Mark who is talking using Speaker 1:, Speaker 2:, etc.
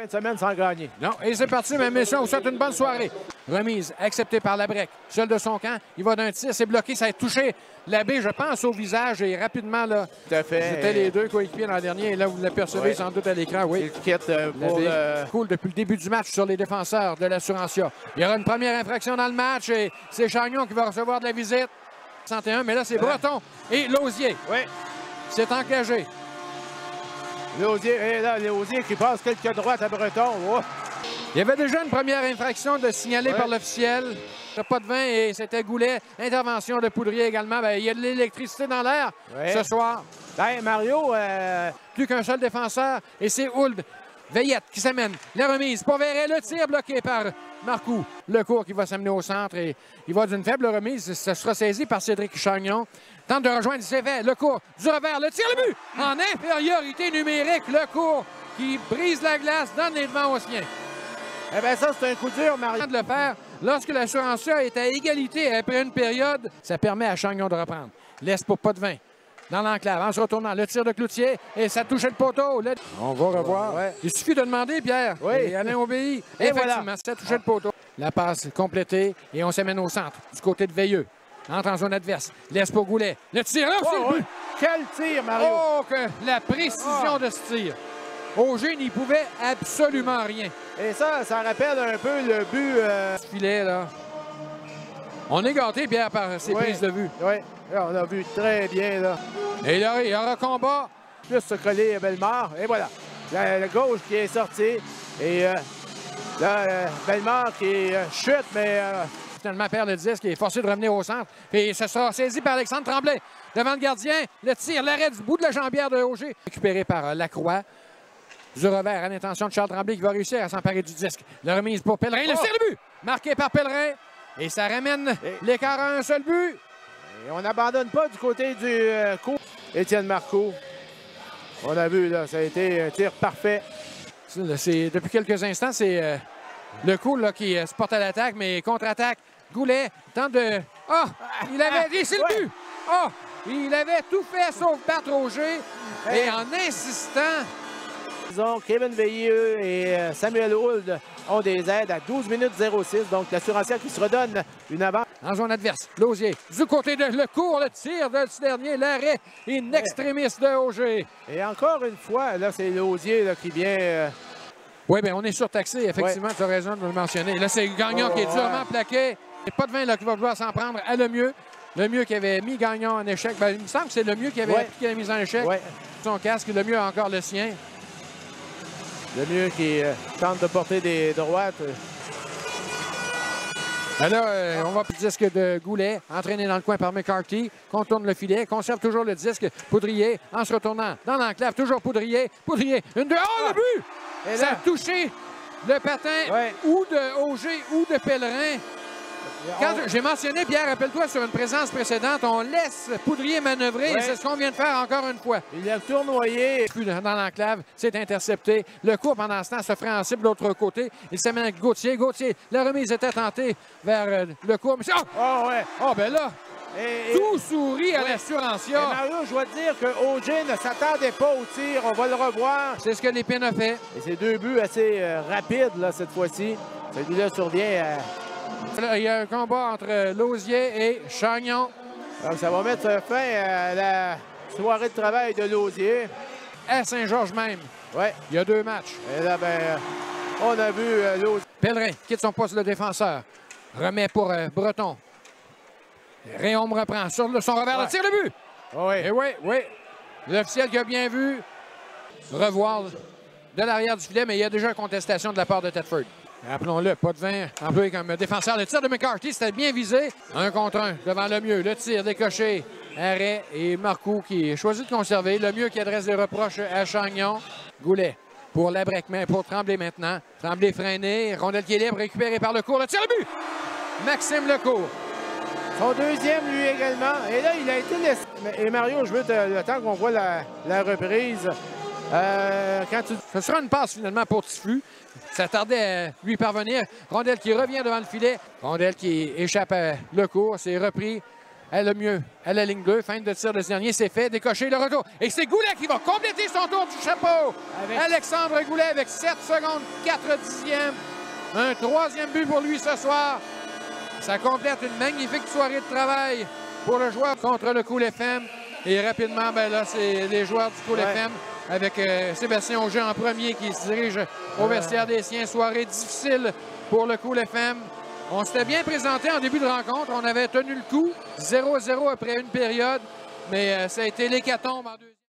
Speaker 1: Fin de semaine sans gagner.
Speaker 2: Non, et c'est parti, mesdames et messieurs, on vous souhaite une bonne soirée. Remise acceptée par Labrec. Seul de son camp, il va d'un tir, c'est bloqué, ça a touché l'abbé, je pense, au visage et rapidement, là.
Speaker 1: Tout à fait.
Speaker 2: C'était les deux coéquipiers l'an dernier et là, vous l'apercevez sans doute à l'écran, oui.
Speaker 1: Il quitte pour le...
Speaker 2: Cool depuis le début du match sur les défenseurs de l'Assurantia. Il y aura une première infraction dans le match et c'est Chagnon qui va recevoir de la visite. 61, mais là, c'est Breton et Lausier.
Speaker 1: Oui.
Speaker 2: C'est engagé.
Speaker 1: Lausier, et là, Lausier qui passe quelques droites à Breton. Oh.
Speaker 2: Il y avait déjà une première infraction de signalée par l'officiel. Pas de vin et c'était Goulet. Intervention de Poudrier également. Bien, il y a de l'électricité dans l'air ce soir.
Speaker 1: Ben, Mario...
Speaker 2: Plus qu'un seul défenseur et c'est Hould. Veillette qui s'amène. La remise pour Verret. Le tir bloqué par Marcoux. Le court qui va s'amener au centre et il va d'une faible remise. Ça sera saisi par Cédric Chagnon. Tente de rejoindre, c'est fait. Le court du revers. Le tir, le but! En infériorité numérique. Le court qui brise la glace, donne les devants aux siens.
Speaker 1: Eh bien, ça, c'est un coup dur, Mario.
Speaker 2: De le faire, lorsque l'Assurantia est à égalité après une période, ça permet à Chagnon de reprendre. Laisse pour pas de vin. Dans l'enclave, en se retournant, le tir de Cloutier et ça touche le poteau. On va revoir.
Speaker 1: Ouais.
Speaker 2: Il suffit de demander, Pierre.
Speaker 1: Oui.
Speaker 2: Et Alain obéit.
Speaker 1: Et
Speaker 2: effectivement,
Speaker 1: voilà.
Speaker 2: ça touche le poteau. La passe complétée et on s'amène au centre, du côté de Veilleux. Entre en zone adverse. Laisse pour Goulet. Le tir, là, c'est le but.
Speaker 1: Quel tir, Mario!
Speaker 2: Oh, que la précision de ce tir. Auger n'y pouvait absolument rien.
Speaker 1: Et ça rappelle un peu le but...
Speaker 2: Filet, là. On est gâté, Pierre, par ces prises de vue.
Speaker 1: Oui, on a vu très bien, là.
Speaker 2: Et là, il y aura combat.
Speaker 1: Plus se coller Bellemare. Et voilà. La gauche qui est sortie. Et là, Bellemare qui chute, mais...
Speaker 2: Finalement, perd le disque et est forcé de revenir au centre. Et ça sera saisi par Alexandre Tremblay. Devant le gardien, le tir, l'arrêt du bout de la jambière de Auger. Récupéré par Lacroix. Du revers à l'intention de Charles Tremblay qui va réussir à s'emparer du disque. La remise pour Pellerin. Le tir, le but! Marqué par Pellerin. Et ça ramène l'écart à un seul but.
Speaker 1: Et on n'abandonne pas du côté du coup. Étienne Marcoux. On a vu, là, ça a été un tir parfait.
Speaker 2: Depuis quelques instants, c'est le coup là, qui se porte à l'attaque, mais contre-attaque. Goulet tente de... Ah! Il avait dit, c'est le but! Ah! Il avait tout fait sauf battre Auger. Et en insistant...
Speaker 1: Kevin Veilleux et Samuel Hould ont des aides à 12 minutes 06. Donc, l'Assurantia qui se redonne une avance.
Speaker 2: En zone adverse, Lausier, du côté de le court, le tir de ce dernier, l'arrêt in extremis de Auger.
Speaker 1: Et encore une fois, là, c'est Lausier là, qui vient...
Speaker 2: Oui, bien, on est surtaxé, effectivement, tu as raison de le mentionner. Là, c'est Gagnon qui est durement plaqué. Et pas de vin là, qui va vouloir s'en prendre à Lemieux. Lemieux qui avait mis Gagnon en échec. Bien, il me semble que c'est Lemieux qui avait appliqué la mise en échec. Son casque, Lemieux a encore le sien.
Speaker 1: Lemieux qui tente de porter des droites.
Speaker 2: Là, on va pour le disque de Goulet, entraîné dans le coin par McCarthy, contourne le filet, conserve toujours le disque. Poudrier, en se retournant dans l'enclave, toujours Poudrier. Poudrier, une, deux, oh, le but! Et ça a touché le patin ou de Auger ou de Pellerin. Quand j'ai mentionné, Pierre, rappelle-toi, sur une présence précédente, on laisse Poudrier manœuvrer et c'est ce qu'on vient de faire encore une fois.
Speaker 1: Il a tournoyé.
Speaker 2: Dans l'enclave, c'est intercepté. Le coup, pendant ce temps, se ferait en cible de l'autre côté. Il s'amène avec Gauthier. Gauthier, la remise était tentée vers le coup. Oh, ben là, tout sourit à l'Assurantia.
Speaker 1: Mario, je dois te dire que Auger ne s'attendait pas au tir. On va le revoir.
Speaker 2: C'est ce que l'Épine a fait.
Speaker 1: Et c'est deux buts assez rapides, là, cette fois-ci. Celui-là survient à...
Speaker 2: Il y a un combat entre Lausier et Chagnon.
Speaker 1: Donc, ça va mettre fin à la soirée de travail de Lausier.
Speaker 2: À Saint-Georges même.
Speaker 1: Oui.
Speaker 2: Il y a deux matchs.
Speaker 1: Et là, ben, on a vu Lausier.
Speaker 2: Pellerin quitte son poste de défenseur. Remet pour Breton. Réaume reprend sur son revers. Le tir, le but!
Speaker 1: Oui.
Speaker 2: Et oui. L'officiel qui a bien vu revoir de l'arrière du filet, mais il y a déjà une contestation de la part de Thetford. Rappelons-le, pas de vin, employé comme défenseur. Le tir de McCarthy, c'était bien visé. 1 contre 1 devant Lemieux. Le tir décoché, arrêt et Marcoux qui choisit de conserver. Lemieux qui adresse des reproches à Chagnon. Goulet pour Labrec, mais pour Tremblay maintenant. Tremblay freiné, rondelle qui est libre, récupérée par le court. Le tir, le but! Maxime Lecourt.
Speaker 1: Son deuxième, lui également. Et là, il a été laissé. Et Mario, je veux le temps qu'on voit la reprise.
Speaker 2: Ce sera une passe finalement pour Tiflu. Ça tardait à lui parvenir. Rondelle qui revient devant le filet. Rondelle qui échappe à Lecourt. C'est repris Elle a mieux à la ligne bleue. Feinte de tir de ce dernier, c'est fait. Décoché le retour. Et c'est Goulet qui va compléter son tour du chapeau. Alexandre Goulet avec 7 secondes 4 dixièmes. Un 3e but pour lui ce soir. Ça complète une magnifique soirée de travail pour le joueur contre le Cool FM. Et rapidement, ben là, c'est les joueurs du Cool FM avec Sébastien Auger en premier qui se dirige au vestiaire des siens. Soirée difficile pour le Cool FM. On s'était bien présenté en début de rencontre. On avait tenu le coup, 0-0 après une période, mais ça a été l'hécatombe en deuxième.